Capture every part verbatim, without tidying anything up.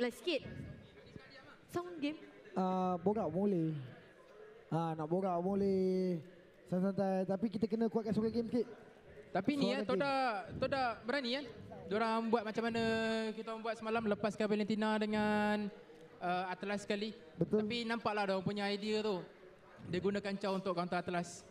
Last sikit. Sound game. Uh, borak boleh. Ah, nak borak boleh. Santai-santai. Tapi kita kena kuatkan suara game sikit. Tapi ni ya, Toda, Toda berani kan? Diorang buat macam mana kita orang buat semalam, lepaskan Valentina dengan uh, Atlas sekali. Betul. Tapi nampaklah diorang punya idea tu. Dia gunakan Chow untuk counter Atlas.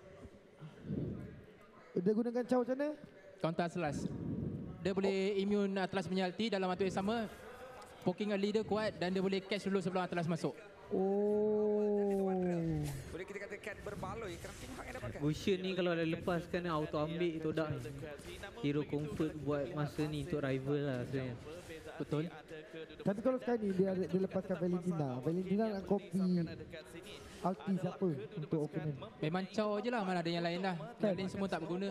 Dia gunakan Chow macam mana? Counter Atlas. Dia boleh immune Atlas punya ulti dalam waktu yang sama. Poking early dia kuat dan dia boleh catch dulu sebelum Atlas masuk. Oh. Boleh kita katakan berbaloi kerana tim hak yang dapatkan. Gusion ni kalau dah lepaskan auto ambil Todak ni. Hero comfort buat masa ni untuk rival lah sebenarnya. Betul. Tapi kalau sekarang ni dia, dia lepaskan Valentina. Valentina nak copy ulti siapa untuk opponent? Memang Chow je lah, mana ada yang lain lah. Yang lain semua tak berguna.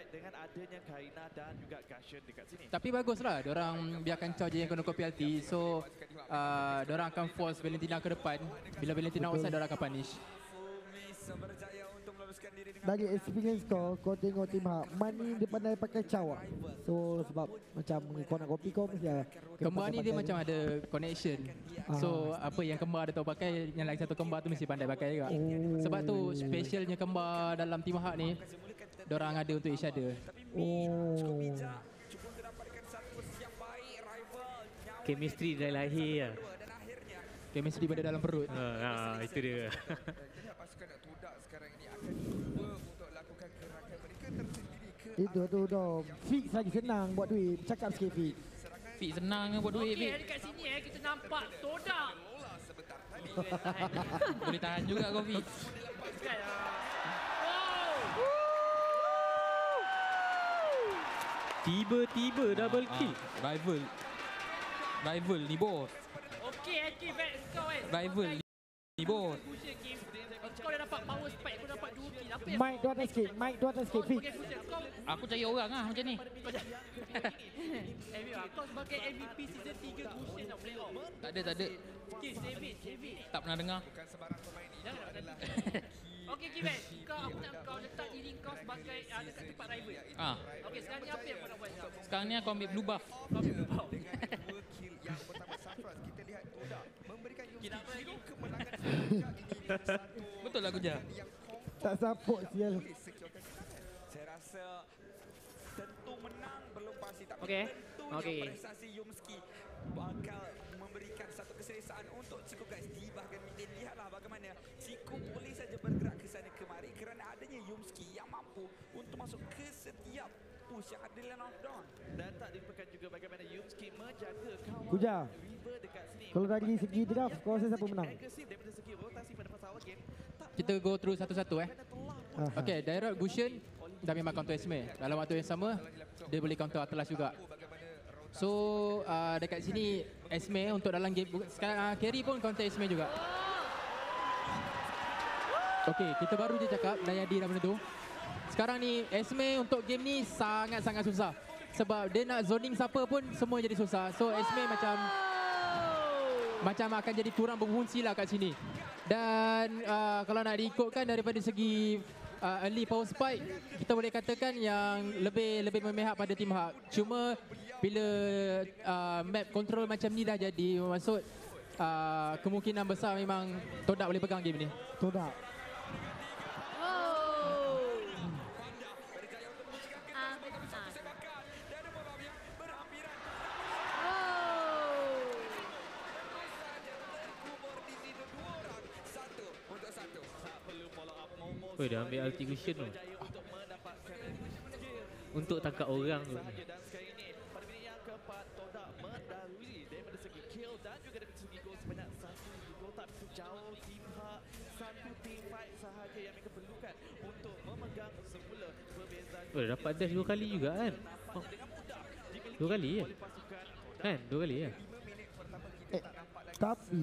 Tapi baguslah, diorang biarkan Chow je yang kena copy ulti. So, uh, diorang akan force Valentina ke depan. Bila Valentina outside, diorang akan punish. Dari experience kau, kau tengok tim hak, Man ni dia pandai pakai Chow. So sebab macam kau nak copy kau mesti lah. Kembar ni dia macam ada connection. So apa yang kembar dia tahu pakai, yang lagi satu kembar tu mesti pandai pakai juga. Oh. Sebab tu specialnya kembar dalam tim hak ni, diorang ada untuk each other. Oh. Chemistry dah lahir lah. Chemistry pada dalam perut. Ha, ha, itu dia. Pasukan Todak sekarang ini akan cuba untuk lakukan gerakan mereka tersendiri ke Itu tu dong. Fix lagi senang buat duit. Cakap sikit Fix. Fix senang buat duit. Okey, dekat sini eh kita nampak Todak. Boleh tahan juga kau Fix. Tiba-tiba double kill. Ah, rival. Rival ni bos. Okey, Hakim kau eh. Rival ni bos. Kau dah dapat power spike, kau dapat dua kill. Apa yang Mike dua atas sikit. Mike dua atas sikit Fix. Aku cari orang ah macam ni. Kau sebagai M V P season tiga Gusion nak play off. Tak ada, tak ada. Okey, save it, save it. Tak pernah dengar. bukan sebarang pemain ini adalah Okey, Kivet, kau aku nak kau letak diri kau sebagai uh, dekat tempat rival. Ah. Okey, sekarang ni apa yang kau nak buat sekarang? Sekarang ni aku ambil blue buff. Kau ambil blue buff. dengan dua kill yang pertama Safras, kita lihat Todak memberikan Yumski Kita apa lagi? kemenangan sejak ini satu Betul lah Guja. yang Tak support sial. saya rasa tentu menang belum pasti tapi Okey. tentunya Okey. prestasi Yumski bakal memberikan satu keselesaan untuk Ciku guys di bahagian mid. Lihatlah bagaimana Ciku boleh saja bergerak ke sana kemari kerana adanya Yumski yang mampu untuk masuk ke setiap push yang ada Land of Dawn. Dan tak dilupakan juga bagaimana Yumski menjaga kawan Kuja. River dekat sini. Kalau dari segi draft, kau rasa siapa menang? Agresif daripada segi rotasi pada fasa awal game. Kita go through satu-satu eh. Aha. Okay, direct Gusion dah memang counter Esme. Dalam waktu yang sama, dia boleh counter Atlas juga. So, uh, dekat sini Esme untuk dalam game, sekarang uh, carry pun counter Esme juga. Okay, kita baru je cakap, Dayadi dah benda tu. Sekarang ni, Esme untuk game ni sangat-sangat susah. Sebab dia nak zoning siapa pun, semua jadi susah. So, Esme macam macam akan jadi kurang berfungsi lah kat sini. Dan uh, kalau nak diikutkan daripada segi uh, early power spike, kita boleh katakan yang lebih lebih memihak pada tim hak. Cuma bila uh, map control macam ni dah jadi, maksud uh, kemungkinan besar memang Todak boleh pegang game ni. Todak. Oh, dah ambil ulti Gusion tu. Untuk tangkap orang tu. Dan sekarang ini pada minit yang keempat Todak mendahului daripada segi kill dan juga dari segi gol sebanyak satu gol. Tak begitu jauh tim hak, satu team fight sahaja yang mereka perlukan untuk memegang semula perbezaan. Oh, dah dapat dash dua kali juga kan? Oh. Dua kali ya? Kan? Dua kali ya? Eh, tapi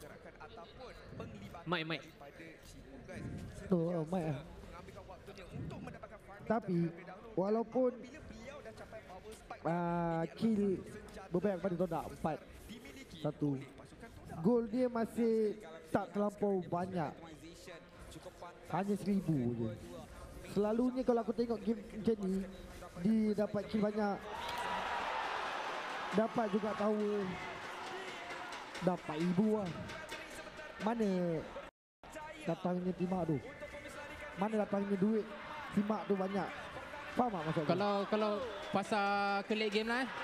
Mike, Mike. tu oh, Mike lah. Tapi walaupun uh, kill berbanyak pada Todak empat satu, gol dia masih tak terlampau banyak, hanya seribu je. Selalunya kalau aku tengok game macam ni, dia dapat kill banyak, dapat juga tower, Dapat ibu lah. Mana datangnya Timak tu? Mana datangnya duit Timak tu banyak? Faham tak maksud aku? Kalau kalau pasal ke late game lah eh.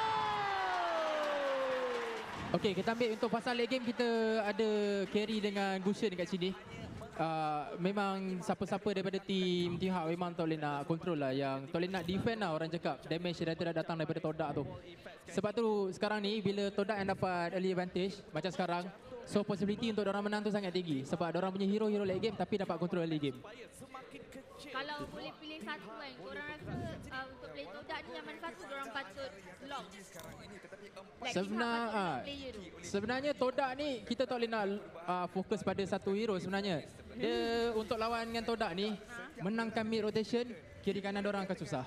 Okey, kita ambil untuk pasal late game, kita ada carry dengan Gushen dekat sini. Uh, memang siapa-siapa daripada tim Team Hak memang tak boleh nak control lah, yang tak boleh nak defend lah orang cakap. Damage yang tidak datang daripada Todak tu. Sebab tu sekarang ni bila Todak yang dapat early advantage macam sekarang, so possibility untuk orang menang tu sangat tinggi. Sebab orang punya hero-hero late game tapi dapat control early game. Kalau boleh pilih satu kan, korang rasa uh, untuk play Todak ni yang mana satu korang patut lock? Like Sebenar, Team Hak patut ah, lock player tu. sebenarnya Todak ni kita tak boleh nak uh, fokus pada satu hero sebenarnya. Dia untuk lawan dengan Todak ni, menangkan mid rotation, kiri kanan orang akan susah.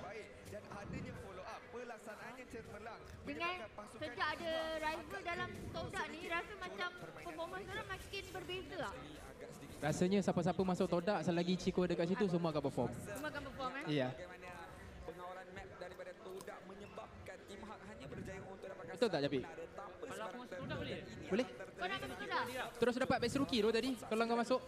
Dengan sejak ada rival dalam Todak ni, rasa macam performance orang makin berbeza lah. Rasanya siapa-siapa masuk Todak selagi Chico dekat situ semua akan perform. Semua akan perform eh? Ya. Pengawalan map daripada Todak menyebabkan Team Hak hanya berjaya untuk dapatkan Betul tak Japik? Kalau aku masuk Todak boleh? Boleh? Kau nak masuk Todak? Terus dapat best rookie tu tadi kalau kau masuk.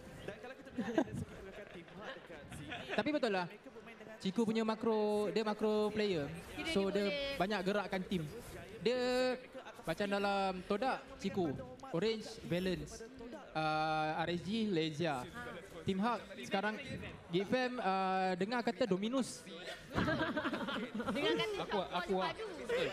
Tapi betul lah, Chico punya makro, dia makro player. Kira So dia dia boleh- banyak gerakkan tim. Dia macam dalam Todak, Chico, Orange, Valence, uh, R S G, Lezia. Team Hak sekarang Gfam uh, dengar kata Dominus. Dengan kata Aku shot aku call ah. padu.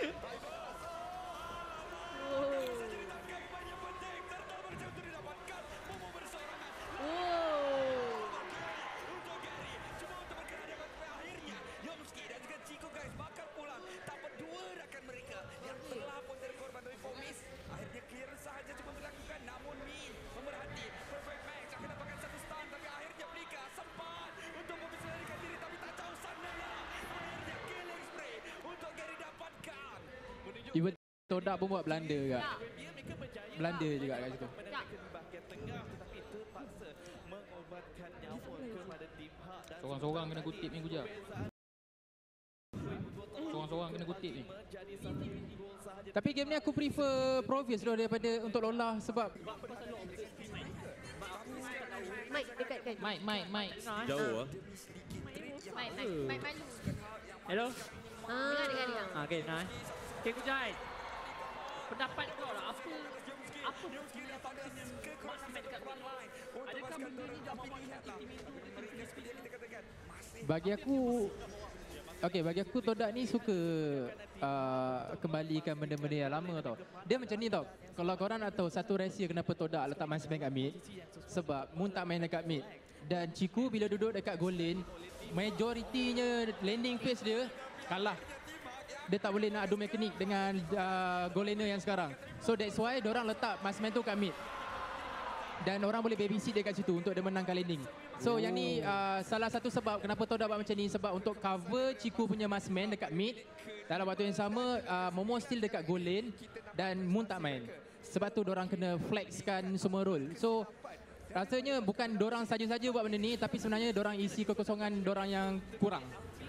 Even Todak pun buat blunder juga. Blunder juga kat situ. Seorang-seorang kena kutip ni Guja. Seorang-seorang kena kutip ni. Tapi game ni aku prefer Province dulu daripada untuk Lola sebab Mike dekat kan? Mike, Mike, Mike. Jauh ah. Mike, Mike, Mike malu. Hello? Dengar, dengar, dengar. Ah, okay, nah. Okay, Kujai. Pendapat kau lah, apa apa buktinya Marksman dekat mid? Adakah benda ni dah memaksa tim itu untuk speed? bagi aku okey bagi aku Todak ni suka uh, kembalikan benda-benda yang lama tau. Dia macam ni tau. Kalau korang nak tahu satu rahsia kenapa Todak letak marksman kat mid, sebab Moon tak main dekat mid. Dan Chiku bila duduk dekat goal lane, majoritinya landing phase dia kalah. Dia tak boleh nak adu mekanik dengan uh, goal laner yang sekarang. So that's why diorang letak marksman tu kat mid. Dan orang boleh babysit dia kat situ untuk dia menangkan landing. So oh. yang ni uh, salah satu sebab kenapa Todak buat macam ni, sebab untuk cover Chiku punya marksman dekat mid. Dalam waktu yang sama uh, Momo still dekat goal lane dan Moon tak main. Sebab tu diorang kena flexkan semua role. So rasanya bukan diorang saja-saja buat benda ni, tapi sebenarnya diorang isi kekosongan diorang yang kurang.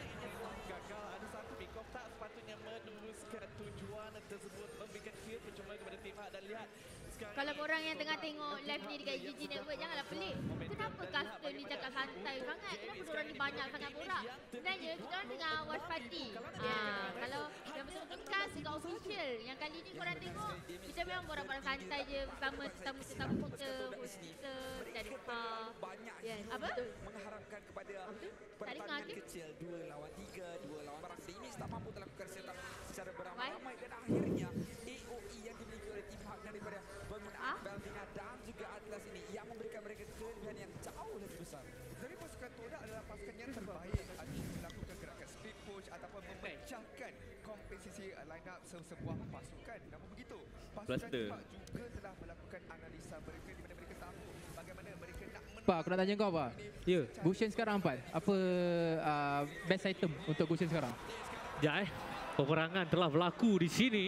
Kalau korang yang tengah tengok live ni dekat G G Network, janganlah pelik. Kenapa caster ni cakap santai sangat? Kenapa diorang ni banyak sangat borak? Sebenarnya kita orang tengah watch party. Ah, kalau yang betul-betul cast dekat official, yang kali ni korang tengok, kita memang borak-borak santai je bersama tetamu-tetamu kita, host kita, dan uh, yes, apa? mengharapkan kepada pertandingan kecil dua lawan tiga, dua lawan barang ini tak mampu melakukan setup secara beramai-ramai dan akhirnya A O E yang dimiliki oleh Team Hak daripada penggunaan Belvina dan juga Atlas ini yang memberikan mereka kelebihan yang jauh lebih besar. Tapi pasukan Todak adalah pasukan yang terbaik untuk melakukan gerakan split push ataupun memecahkan komposisi line up sebuah pasukan. Namun begitu, pasukan Team Hak juga telah melakukan analisa mereka di mana mereka tahu bagaimana mereka nak menang. Pak, aku nak tanya kau apa? Ya. Yeah. Gushen sekarang empat. Apa uh, best item untuk Gushen sekarang? Sekejap eh. Peperangan telah berlaku di sini.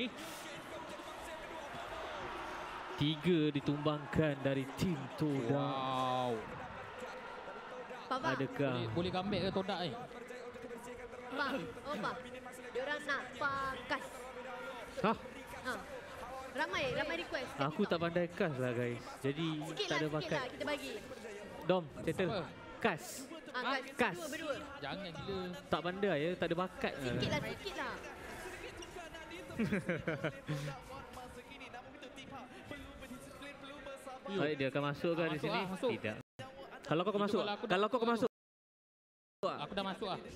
Tiga ditumbangkan dari tim Todak. Wow. Papa, Adakah Boleh, boleh comeback ke Todak ni? Pak, oh Pak. Diorang nak pakas. Hah? Ha. Ramai, ramai request. kat Aku TikTok. tak pandai kas lah guys. Jadi Sikit tak lah, ada sikit bakat. lah kita bagi. Dom, settle. Apa? Kas. Ah, Ah, kas. kas. Berdua, berdua. Jangan gila. Tak pandai ya, tak ada bakat. Sikit lah, sikit lah. Baik, dia akan masuk kan Ah, di masuk sini? ah, masuk. Tidak. Kalau kau akan Itu masuk, kalau aku dah kalau kau akan masuk. Aku dah masuk ah.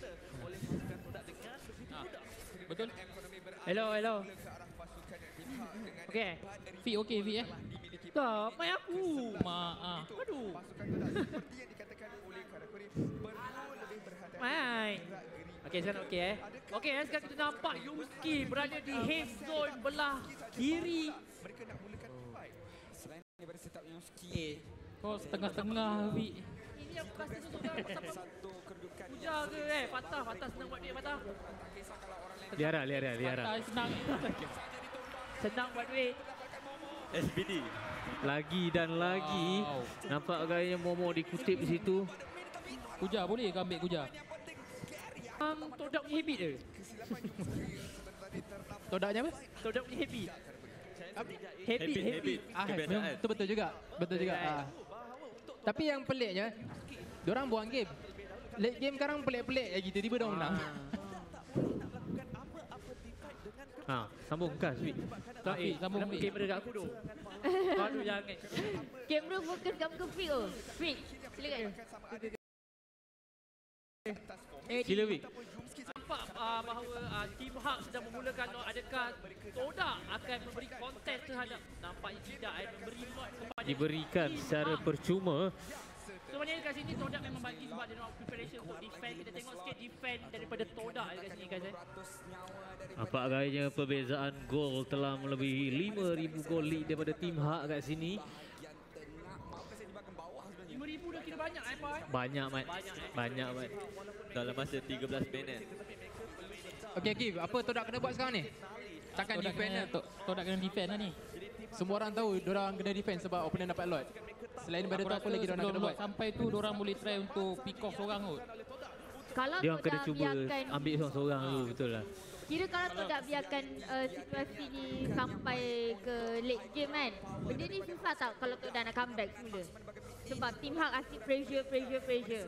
Ah, betul? Hello, hello. Okey. V okey V eh. Tak, main aku. Maaf. Aduh. Pasukan Todak seperti yang dikatakan oleh Karakuri perlu lebih berhati-hati. Main. Okey, sekarang okey eh. Okey, eh, sekarang kita nampak Yumski berada di haze zone belah kiri. Mereka nak mulakan fight. Selain daripada setup yang ski, Eh, Kau setengah-setengah V. ini aku rasa tu sudah siapa? satu kedudukan Puja ke eh? Patah, patah senang buat duit patah. Liara, liara, liara. Tak senang. Senang buat duit. S B D. Lagi dan lagi. Wow. Nampak gayanya Momo dikutip di situ. Kuja boleh ke ambil Kuja? Um, Todak punya habit ke? Todaknya apa? Todak punya habit. Habit, Habit, habit. habit. Ah, Kebiasaan. memang betul betul juga. Betul juga. Ah. Tapi yang peliknya, diorang buang game. Late game sekarang pelik-pelik lagi tiba-tiba dah menang. Ha, sambung kas. Wi. Tak, eh, sambung kenapa balik. kamera kat aku tu? Aduh, jangan. Kamera fokus kat muka Fik tu. Fik, silakan. Eh, Sila Wi. nampak uh, bahawa uh, Team Hak sedang memulakan uh, adakah Todak akan memberi kontes terhadap nampaknya tidak eh, memberi lot kepada Diberikan Team secara Hak. percuma. Sebenarnya kat sini Todak memang bagi sebab dia nak preparation untuk defend. Kita tengok sikit defend daripada Todak kat sini guys eh. Nampak gayanya perbezaan gol telah melebihi lima ribu gol lead daripada Team Hak kat sini. lima ribu dah kira banyak eh, Pak eh. Banyak, Mat. Banyak eh. Banyak, Mat. Dalam masa tiga belas minit. Okey, Akif, apa Todak kena buat sekarang ni? Takkan Todak defend kena, lah. to- Todak kena defend lah ni. Semua orang tahu diorang kena defend sebab opponent dapat lot. Selain daripada Aku tu apa rasa lagi diorang sebelum kena lot buat? sampai tu diorang boleh try untuk pick off seorang kot. Kalau Dia orang kena Todak cuba biarkan, ambil seorang-seorang dulu, betul lah. kira kalau Todak biarkan uh, situasi ni sampai ke late game kan, benda ni susah tau kalau Todak nak comeback semula. Sebab Team Hak asyik pressure, pressure, pressure.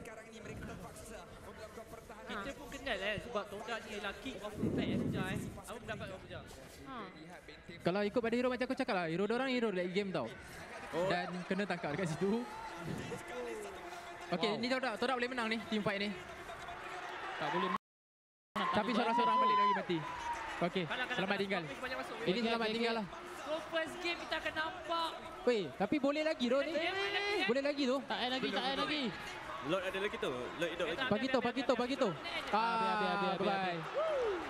Kita pun kenal eh sebab Todak ni ialah king of comeback eh Puja eh. Apa pendapat kau Puja? Ha. Kalau ikut pada hero macam aku cakap lah, hero diorang hero late game tau. Dan kena tangkap dekat situ. Okey, Wow. ni Todak, Todak boleh menang ni, team fight ni. Tak boleh menang. Tapi seorang-seorang balik lagi mati. Okey, Kalah, kalah, selamat kalah. tinggal. Topik banyak masuk. Ini selamat tinggal lah. So first game kita akan nampak Weh, tapi boleh lagi tu ni. Eh, boleh lagi, eh? Boleh lagi tu. Tak ada lagi, tak ada lagi. Lot ada lagi tu. Lot hidup lagi. Pagi tu, pagi tu, pagi tu. Habis, Ah, habis, habis, habis, bye. habis.